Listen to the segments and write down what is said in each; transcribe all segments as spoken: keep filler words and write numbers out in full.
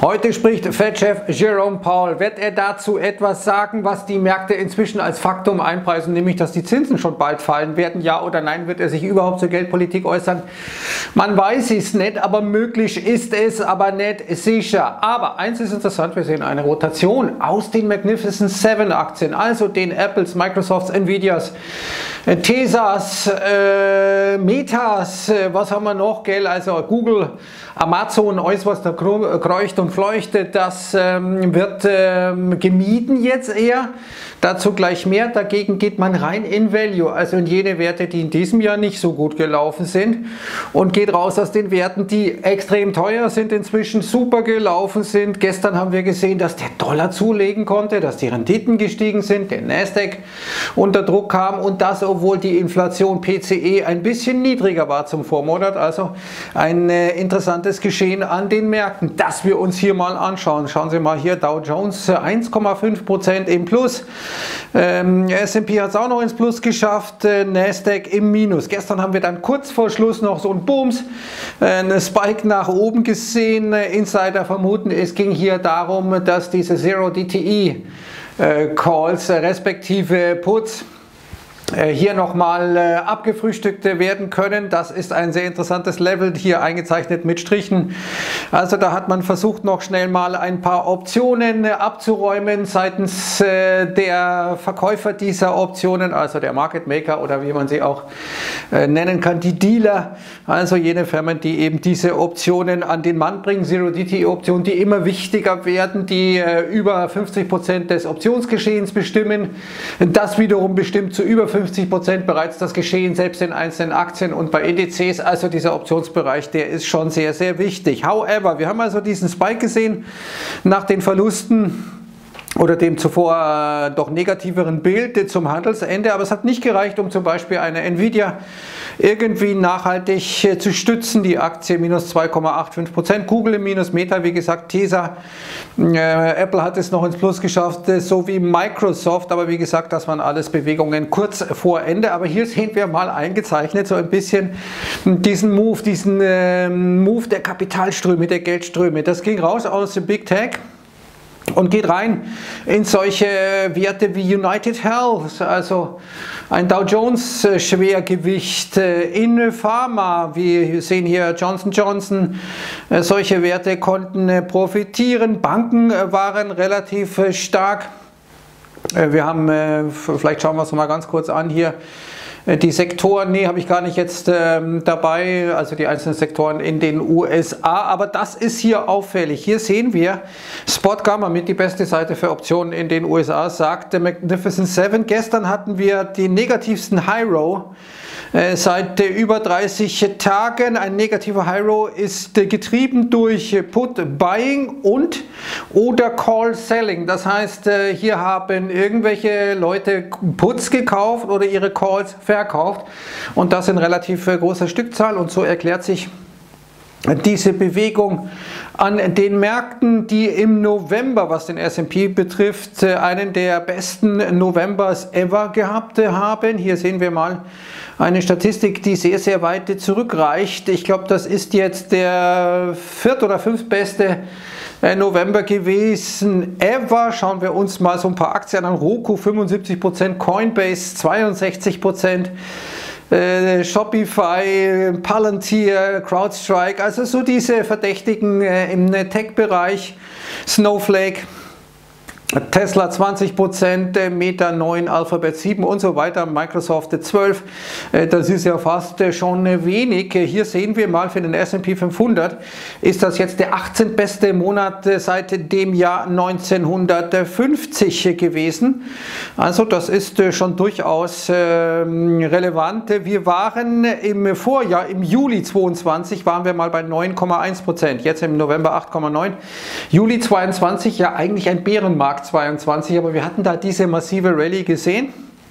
Heute spricht Fed-Chef Jerome Powell. Wird er dazu etwas sagen, was die Märkte inzwischen als Faktum einpreisen, nämlich dass die Zinsen schon bald fallen werden? Ja oder nein? Wird er sich überhaupt zur Geldpolitik äußern? Man weiß es nicht, aber möglich ist es, aber nicht sicher. Aber eins ist interessant, wir sehen eine Rotation aus den Magnificent Seven Aktien, also den Apples, Microsofts, Nvidias, Tesas, äh, Metas, äh, was haben wir noch, gell? Also Google, Amazon, alles was da kreucht und fleuchtet, das ähm, wird ähm, gemieden jetzt eher. Dazu gleich mehr. Dagegen geht man rein in Value, also in jene Werte, die in diesem Jahr nicht so gut gelaufen sind, und geht raus aus den Werten, die extrem teuer sind, inzwischen super gelaufen sind. Gestern haben wir gesehen, dass der Dollar zulegen konnte, dass die Renditen gestiegen sind, der Nasdaq unter Druck kam, und das, obwohl die Inflation P C E ein bisschen niedriger war zum Vormonat. Also ein äh, interessantes Geschehen an den Märkten, das wir uns hier mal anschauen. Schauen Sie mal hier, Dow Jones eins Komma fünf Prozent im Plus. Ähm, S und P hat es auch noch ins Plus geschafft, äh, Nasdaq im Minus. Gestern haben wir dann kurz vor Schluss noch so einen Booms, äh, einen Spike nach oben gesehen. Äh, Insider vermuten, es ging hier darum, dass diese Zero D T E äh, Calls äh, respektive Puts hier nochmal äh, abgefrühstückt werden können. Das ist ein sehr interessantes Level, hier eingezeichnet mit Strichen. Also da hat man versucht, noch schnell mal ein paar Optionen äh, abzuräumen seitens äh, der Verkäufer dieser Optionen, also der Market Maker oder wie man sie auch äh, nennen kann, die Dealer, also jene Firmen, die eben diese Optionen an den Mann bringen, Zero D T E Optionen, die immer wichtiger werden, die äh, über fünfzig Prozent des Optionsgeschehens bestimmen. Das wiederum bestimmt zu über fünfzig Prozent bereits das Geschehen, selbst in einzelnen Aktien und bei Indizes. Also dieser Optionsbereich, der ist schon sehr, sehr wichtig. However, wir haben also diesen Spike gesehen nach den Verlusten oder dem zuvor äh, doch negativeren Bild zum Handelsende, aber es hat nicht gereicht, um zum Beispiel eine Nvidia irgendwie nachhaltig äh, zu stützen. Die Aktie minus zwei Komma fünfundachtzig Prozent, Google im Minus, Meta, wie gesagt, Tesa, äh, Apple hat es noch ins Plus geschafft, äh, so wie Microsoft, aber wie gesagt, das waren alles Bewegungen kurz vor Ende. Aber hier sehen wir mal eingezeichnet so ein bisschen diesen Move, diesen äh, Move der Kapitalströme, der Geldströme. Das ging raus aus dem Big Tech und geht rein in solche Werte wie United Health, also ein Dow Jones Schwergewicht, in Pharma, wir sehen hier Johnson Johnson, solche Werte konnten profitieren, Banken waren relativ stark. Wir haben, vielleicht schauen wir es mal ganz kurz an hier, die Sektoren, nee, habe ich gar nicht jetzt ähm, dabei, also die einzelnen Sektoren in den U S A, aber das ist hier auffällig. Hier sehen wir, Spot Gamma mit die beste Seite für Optionen in den U S A, sagt der Magnificent Seven. Gestern hatten wir den negativsten High Row äh, seit äh, über dreißig Tagen. Ein negativer High Row ist äh, getrieben durch äh, Put Buying und oder Call Selling. Das heißt, äh, hier haben irgendwelche Leute Puts gekauft oder ihre Calls verkauft, und das in relativ äh, großer Stückzahl, und so erklärt sich diese Bewegung an den Märkten, die im November, was den S und P betrifft, einen der besten Novembers ever gehabt haben. Hier sehen wir mal eine Statistik, die sehr, sehr weit zurückreicht. Ich glaube, das ist jetzt der viert- oder fünftbeste November gewesen ever. Schauen wir uns mal so ein paar Aktien an. Roku fünfundsiebzig Prozent, Coinbase zweiundsechzig Prozent. Äh, Shopify, Palantir, CrowdStrike, also so diese Verdächtigen äh, im Tech-Bereich, Snowflake, Tesla zwanzig Prozent, Meta neun, Alphabet sieben und so weiter, Microsoft zwölf, das ist ja fast schon wenig. Hier sehen wir mal, für den S und P fünfhundert ist das jetzt der achtzehnte beste Monat seit dem Jahr neunzehnhundertfünfzig gewesen. Also das ist schon durchaus relevant. Wir waren im Vorjahr, im Juli zweiundzwanzig, waren wir mal bei neun Komma eins Prozent, jetzt im November acht Komma neun. Juli zweiundzwanzig, ja eigentlich ein Bärenmarkt zweiundzwanzig, aber wir hatten da diese massive Rallye gesehen,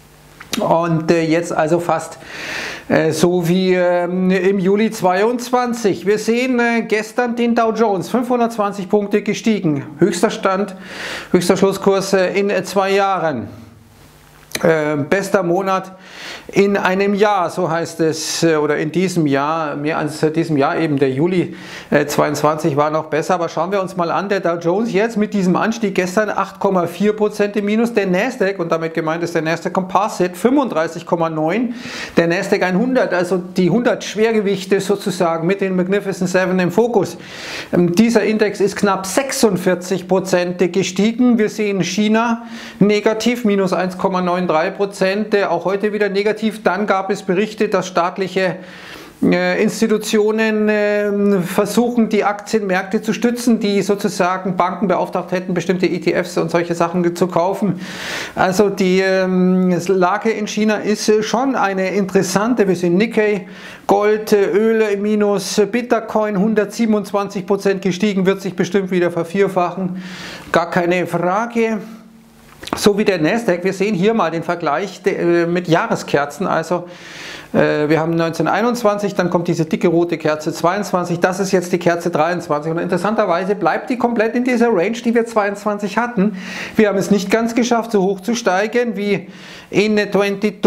und äh, jetzt also fast äh, so wie äh, im Juli zweiundzwanzig. Wir sehen äh, gestern den Dow Jones fünfhundertzwanzig Punkte gestiegen, höchster Stand, höchster Schlusskurs äh, in äh, zwei Jahren. Äh, bester Monat in einem Jahr, so heißt es, oder in diesem Jahr, mehr als diesem Jahr eben, der Juli äh, zweiundzwanzig war noch besser, aber schauen wir uns mal an, der Dow Jones jetzt mit diesem Anstieg gestern acht Komma vier Prozent im Minus, der Nasdaq, und damit gemeint ist der Nasdaq Composite, fünfunddreißig Komma neun, der Nasdaq hundert, also die hundert Schwergewichte sozusagen mit den Magnificent Seven im Fokus. Ähm, dieser Index ist knapp sechsundvierzig Prozent gestiegen, wir sehen China negativ, minus eins Komma neun drei Prozent, auch heute wieder negativ. Dann gab es Berichte, dass staatliche äh, Institutionen äh, versuchen, die Aktienmärkte zu stützen, die sozusagen Banken beauftragt hätten, bestimmte E T Fs und solche Sachen zu kaufen. Also die äh, Lage in China ist äh, schon eine interessante. Wir sehen Nikkei, Gold, äh, Öl im Minus, Bitcoin hundertsiebenundzwanzig Prozent gestiegen, wird sich bestimmt wieder vervierfachen. Gar keine Frage. So wie der Nasdaq, wir sehen hier mal den Vergleich mit Jahreskerzen, also äh, wir haben neunzehnhunderteinundzwanzig, dann kommt diese dicke rote Kerze zweiundzwanzig, das ist jetzt die Kerze dreiundzwanzig und interessanterweise bleibt die komplett in dieser Range, die wir zweiundzwanzig hatten. Wir haben es nicht ganz geschafft, so hoch zu steigen wie in zweiundzwanzig.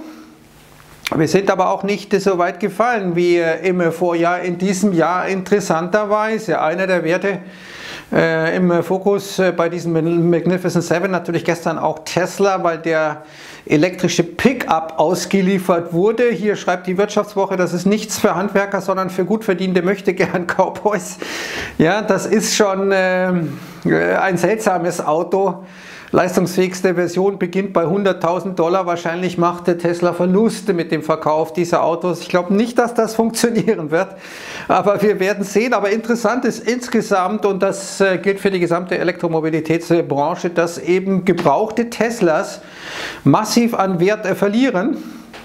Wir sind aber auch nicht so weit gefallen wie im Vorjahr, in diesem Jahr interessanterweise. Einer der Werte Äh, im Fokus äh, bei diesem Magnificent Seven natürlich gestern auch Tesla, weil der elektrische Pickup ausgeliefert wurde. Hier schreibt die Wirtschaftswoche, das ist nichts für Handwerker, sondern für gut verdiente Möchtegern Cowboys. Ja, das ist schon äh, ein seltsames Auto. Leistungsfähigste Version beginnt bei hunderttausend Dollar. Wahrscheinlich macht der Tesla Verluste mit dem Verkauf dieser Autos. Ich glaube nicht, dass das funktionieren wird, aber wir werden sehen. Aber interessant ist insgesamt, und das äh, gilt für die gesamte Elektromobilitätsbranche, dass eben gebrauchte Teslas massiv an Wert äh, verlieren.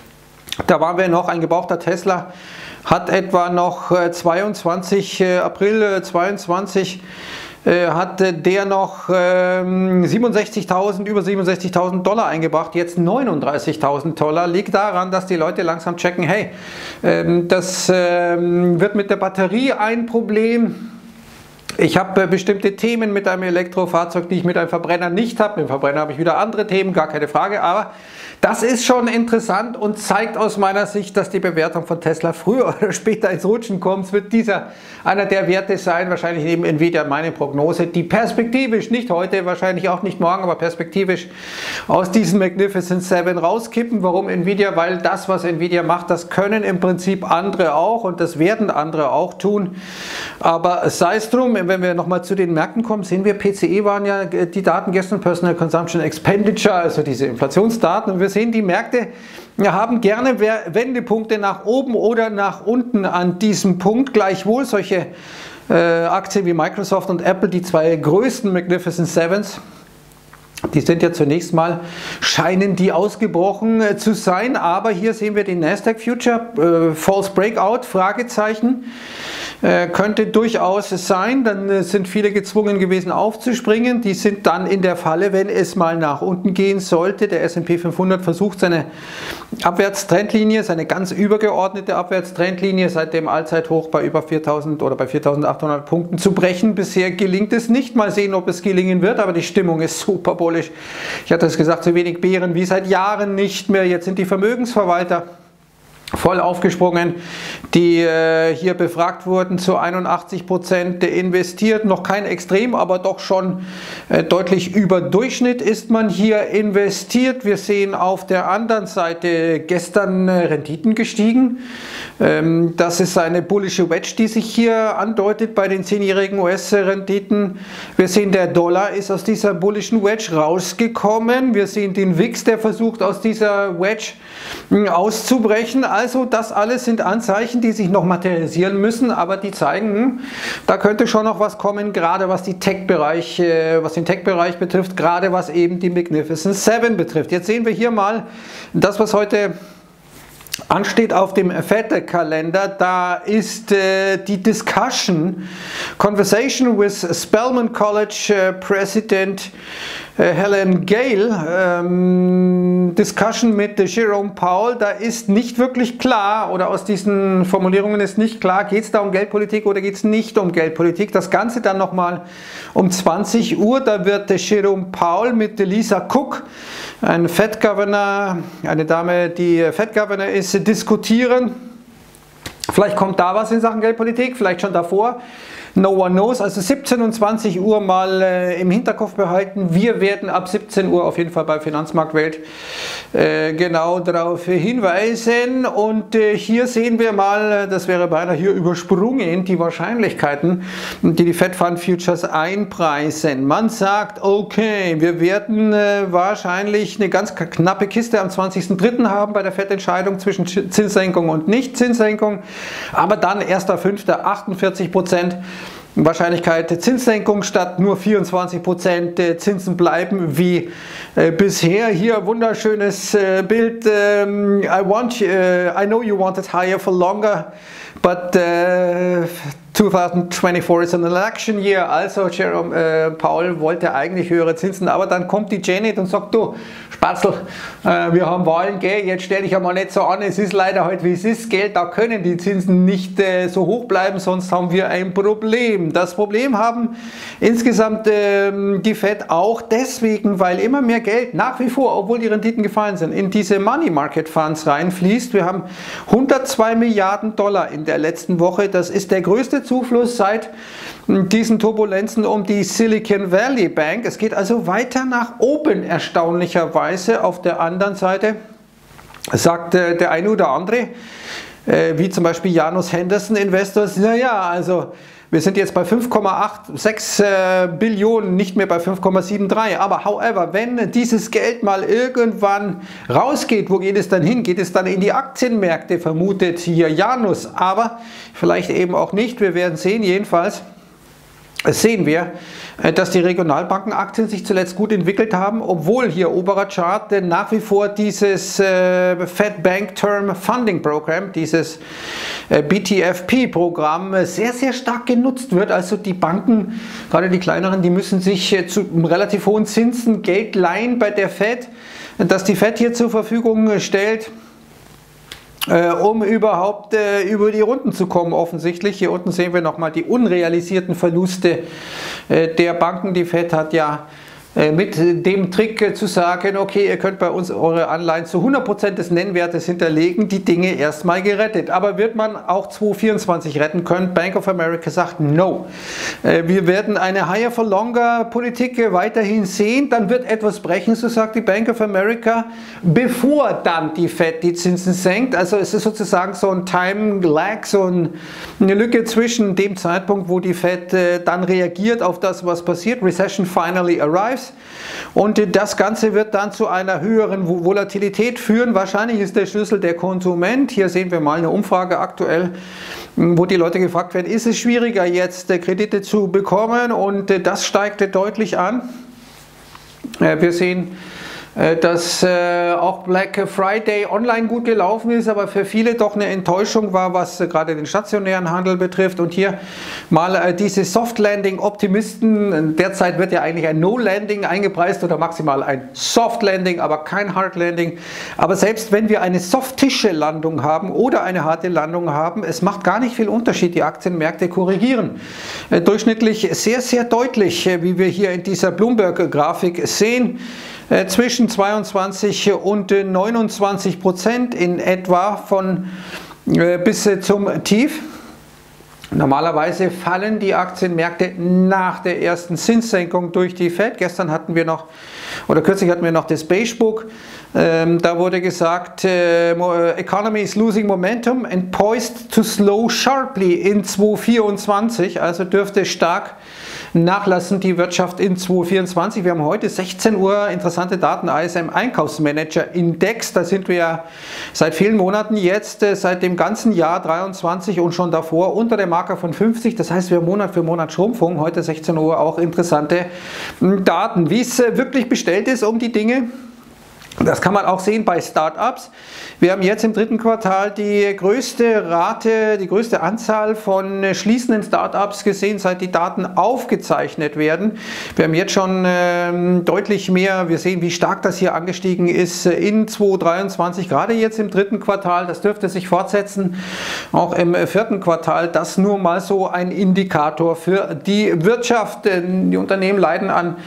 Da waren wir noch, ein gebrauchter Tesla hat etwa noch äh, zweiundzwanzig, äh, April zweiundzwanzig hatte der noch ähm, siebenundsechzigtausend, über siebenundsechzigtausend Dollar eingebracht, jetzt neununddreißigtausend Dollar. Liegt daran, dass die Leute langsam checken, hey, ähm, das ähm, wird mit der Batterie ein Problem. Ich habe äh, bestimmte Themen mit einem Elektrofahrzeug, die ich mit einem Verbrenner nicht habe. Mit dem Verbrenner habe ich wieder andere Themen, gar keine Frage, aber das ist schon interessant und zeigt aus meiner Sicht, dass die Bewertung von Tesla früher oder später ins Rutschen kommt. Es wird dieser einer der Werte sein, wahrscheinlich neben Nvidia meine Prognose, die perspektivisch, nicht heute, wahrscheinlich auch nicht morgen, aber perspektivisch aus diesem Magnificent Seven rauskippen. Warum Nvidia? Weil das, was Nvidia macht, das können im Prinzip andere auch und das werden andere auch tun. Aber sei es drum, wenn wir nochmal zu den Märkten kommen, sehen wir, P C E waren ja die Daten gestern, Personal Consumption Expenditure, also diese Inflationsdaten, und wir sehen, die Märkte haben gerne Wendepunkte nach oben oder nach unten an diesem Punkt. Gleichwohl solche äh, Aktien wie Microsoft und Apple, die zwei größten Magnificent Sevens, die sind ja zunächst mal, scheinen die ausgebrochen äh, zu sein, aber hier sehen wir den Nasdaq Future, äh, False Breakout, Fragezeichen. Äh, könnte durchaus sein, dann äh, sind viele gezwungen gewesen aufzuspringen, die sind dann in der Falle, wenn es mal nach unten gehen sollte. Der S und P fünfhundert versucht seine Abwärtstrendlinie, seine ganz übergeordnete Abwärtstrendlinie seit dem Allzeithoch bei über viertausend oder bei viertausendachthundert Punkten zu brechen. Bisher gelingt es nicht, mal sehen, ob es gelingen wird, aber die Stimmung ist super bullish. Ich hatte es gesagt, so wenig Bären wie seit Jahren nicht mehr. Jetzt sind die Vermögensverwalter voll aufgesprungen, die äh, hier befragt wurden, zu einundachtzig Prozent investiert, noch kein Extrem, aber doch schon äh, deutlich über Durchschnitt ist man hier investiert. Wir sehen auf der anderen Seite gestern äh, Renditen gestiegen. Ähm, das ist eine bullische Wedge, die sich hier andeutet bei den zehnjährigen U S-Renditen. Wir sehen, der Dollar ist aus dieser bullischen Wedge rausgekommen. Wir sehen den W I X, der versucht aus dieser Wedge mh, auszubrechen. Also das alles sind Anzeichen, die sich noch materialisieren müssen, aber die zeigen, da könnte schon noch was kommen, gerade was, die Tech-Bereich, was den Tech-Bereich betrifft, gerade was eben die Magnificent Seven betrifft. Jetzt sehen wir hier mal das, was heute ansteht auf dem Fed-Kalender. Da ist äh, die Discussion, Conversation with Spelman College äh, President äh, Helen Gale, ähm, Discussion mit äh, Jerome Powell. Da ist nicht wirklich klar, oder aus diesen Formulierungen ist nicht klar, geht es da um Geldpolitik oder geht es nicht um Geldpolitik. Das Ganze dann nochmal um zwanzig Uhr, da wird äh, Jerome Powell mit äh, Lisa Cook ein Fed Governor, eine Dame, die Fed Governor ist, diskutieren. Vielleicht kommt da was in Sachen Geldpolitik, vielleicht schon davor. No one knows. Also siebzehn und zwanzig Uhr mal äh, im Hinterkopf behalten. Wir werden ab siebzehn Uhr auf jeden Fall bei Finanzmarktwelt äh, genau darauf hinweisen. Und äh, hier sehen wir mal, das wäre beinahe hier übersprungen, die Wahrscheinlichkeiten, die die Fed Fund Futures einpreisen. Man sagt, okay, wir werden äh, wahrscheinlich eine ganz knappe Kiste am zwanzigsten dritten haben bei der Fed-Entscheidung zwischen Zinssenkung und Nicht-Zinssenkung. Aber dann erster fünfter achtundvierzig Prozent. Wahrscheinlichkeit Zinssenkung statt nur vierundzwanzig Prozent Zinsen bleiben wie äh, bisher. Hier wunderschönes äh, Bild. Ähm, I want, uh, I know you wanted higher for longer, but uh, zwanzig vierundzwanzig is an election year. Also Jerome äh, Powell wollte eigentlich höhere Zinsen, aber dann kommt die Janet und sagt, du Spatzel, äh, wir haben Wahlen, gell? Jetzt stell dich einmal nicht so an, es ist leider halt wie es ist, Geld, da können die Zinsen nicht äh, so hoch bleiben, sonst haben wir ein Problem. Das Problem haben insgesamt äh, die Fed auch deswegen, weil immer mehr Geld nach wie vor, obwohl die Renditen gefallen sind, in diese Money Market Funds reinfließt. Wir haben hundertzwei Milliarden Dollar in der letzten Woche, das ist der größte Zufluss seit diesen Turbulenzen um die Silicon Valley Bank. Es geht also weiter nach oben, erstaunlicherweise. Auf der anderen Seite sagt äh, der eine oder andere, äh, wie zum Beispiel Janus Henderson Investors, naja, also wir sind jetzt bei fünf Komma sechsundachtzig äh, Billionen, nicht mehr bei fünf Komma dreiundsiebzig. Aber however, wenn dieses Geld mal irgendwann rausgeht, wo geht es dann hin? Geht es dann in die Aktienmärkte, vermutet hier Janus. Aber vielleicht eben auch nicht. Wir werden sehen. Jedenfalls sehen wir, dass die Regionalbankenaktien sich zuletzt gut entwickelt haben, obwohl hier oberer Chart denn nach wie vor dieses äh, Fed Bank Term Funding Program, dieses äh, B T F P-Programm sehr, sehr stark genutzt wird. Also die Banken, gerade die kleineren, die müssen sich äh, zu relativ hohen Zinsen Geld leihen bei der Fed, das die Fed hier zur Verfügung stellt, Äh, um überhaupt äh, über die Runden zu kommen, offensichtlich. Hier unten sehen wir nochmal die unrealisierten Verluste äh, der Banken. Die Fed hat ja äh, mit dem Trick äh, zu sagen, okay, ihr könnt bei uns eure Anleihen zu hundert Prozent des Nennwertes hinterlegen, die Dinge erstmal gerettet. Aber wird man auch zwanzig vierundzwanzig retten können? Bank of America sagt no. Äh, wir werden eine Higher for Longer Politik äh, weiterhin sehen, dann wird etwas brechen, so sagt die Bank of America, bevor dann die Fed die Zinsen senkt. Also es ist sozusagen so ein Time Lag, so ein, eine Lücke zwischen dem Zeitpunkt, wo die Fed äh, dann reagiert auf das, was passiert. Recession finally arrives. Und äh, das Ganze wird dann zu einer höheren Volatilität führen. Wahrscheinlich ist der Schlüssel der Konsument. Hier sehen wir mal eine Umfrage aktuell, wo die Leute gefragt werden, ist es schwieriger jetzt äh, Kredite zu bekommen? Und äh, das steigt äh, deutlich an. Äh, wir sehen, dass äh, auch Black Friday online gut gelaufen ist, aber für viele doch eine Enttäuschung war, was äh, gerade den stationären Handel betrifft. Und hier mal äh, diese Soft-Landing-Optimisten. Derzeit wird ja eigentlich ein No-Landing eingepreist oder maximal ein Soft-Landing, aber kein Hard-Landing. Aber selbst wenn wir eine Soft-Tische-Landung haben oder eine harte Landung haben, es macht gar nicht viel Unterschied. Die Aktienmärkte korrigieren äh, durchschnittlich sehr, sehr deutlich, äh, wie wir hier in dieser Bloomberg-Grafik sehen. Äh, zwischen zweiundzwanzig und neunundzwanzig Prozent in etwa von äh, bis äh, zum Tief. Normalerweise fallen die Aktienmärkte nach der ersten Zinssenkung durch die Fed. Gestern hatten wir noch, oder kürzlich hatten wir noch das Beige Book. Ähm, da wurde gesagt, äh, Economy is losing momentum and poised to slow sharply in zwanzig vierundzwanzig. Also dürfte stark nachlassen die Wirtschaft in zwanzig vierundzwanzig. Wir haben heute sechzehn Uhr interessante Daten, I S M Einkaufsmanager Index. Da sind wir ja seit vielen Monaten jetzt, äh, seit dem ganzen Jahr dreiundzwanzig und schon davor unter der Marke von fünfzig. Das heißt, wir haben Monat für Monat Schrumpfung. Heute sechzehn Uhr auch interessante Daten. Wie es äh, wirklich bestellt ist um die Dinge, das kann man auch sehen bei Startups. Wir haben jetzt im dritten Quartal die größte Rate, die größte Anzahl von schließenden Startups gesehen, seit die Daten aufgezeichnet werden. Wir haben jetzt schon ähm, deutlich mehr, wir sehen, wie stark das hier angestiegen ist in zwanzig dreiundzwanzig, gerade jetzt im dritten Quartal. Das dürfte sich fortsetzen, auch im vierten Quartal. Das nur mal so ein Indikator für die Wirtschaft. Die Unternehmen leiden an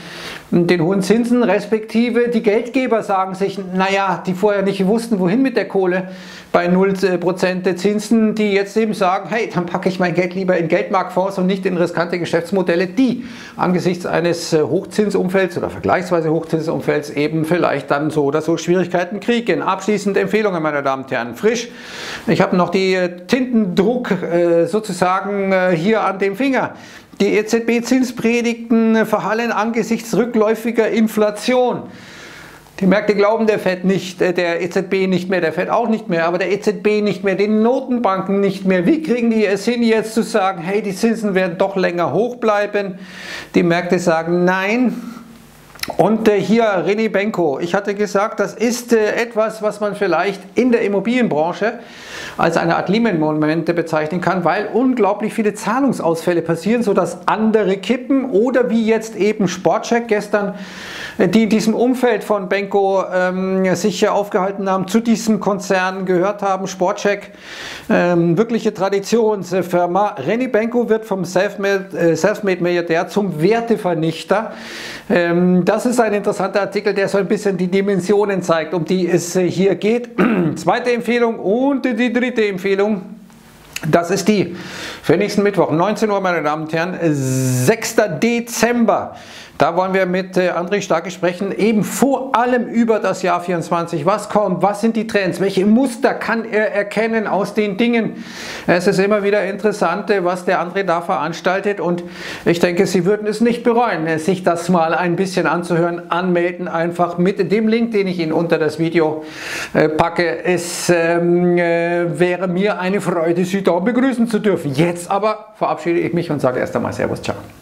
den hohen Zinsen, respektive die Geldgeber sagen sich, naja, die vorher nicht wussten, wohin mit der Kohle bei null Prozent Zinsen, die jetzt eben sagen, hey, dann packe ich mein Geld lieber in Geldmarktfonds und nicht in riskante Geschäftsmodelle, die angesichts eines Hochzinsumfelds oder vergleichsweise Hochzinsumfelds eben vielleicht dann so oder so Schwierigkeiten kriegen. Abschließend Empfehlungen, meine Damen und Herren, frisch. Ich habe noch die Tintendruck äh, sozusagen äh, hier an dem Finger. Die E Z B-Zinspredigten verhallen angesichts rückläufiger Inflation. Die Märkte glauben der Fed nicht, der E Z B nicht mehr, der Fed auch nicht mehr, aber der E Z B nicht mehr, den Notenbanken nicht mehr. Wie kriegen die es hin, jetzt zu sagen, hey, die Zinsen werden doch länger hoch bleiben? Die Märkte sagen nein. Und äh, hier René Benko, ich hatte gesagt, das ist äh, etwas, was man vielleicht in der Immobilienbranche als eine Art Lehman-Momente bezeichnen kann, weil unglaublich viele Zahlungsausfälle passieren, sodass andere kippen oder wie jetzt eben Sportcheck gestern, äh, die in diesem Umfeld von Benko ähm, sich aufgehalten haben, zu diesem Konzern gehört haben. Sportcheck, ähm, wirkliche Traditionsfirma. René Benko wird vom Selfmade-Milliardär zum Wertevernichter. Ähm, Das ist ein interessanter Artikel, der so ein bisschen die Dimensionen zeigt, um die es hier geht. Zweite Empfehlung und die dritte Empfehlung, das ist die für nächsten Mittwoch, neunzehn Uhr, meine Damen und Herren, sechster Dezember. Da wollen wir mit André Starke sprechen, eben vor allem über das Jahr vierundzwanzig. Was kommt, was sind die Trends, welche Muster kann er erkennen aus den Dingen? Es ist immer wieder interessant, was der André da veranstaltet und ich denke, Sie würden es nicht bereuen, sich das mal ein bisschen anzuhören. Anmelden einfach mit dem Link, den ich Ihnen unter das Video packe. Es ähm, äh, wäre mir eine Freude, Sie da begrüßen zu dürfen. Jetzt aber verabschiede ich mich und sage erst einmal Servus, ciao.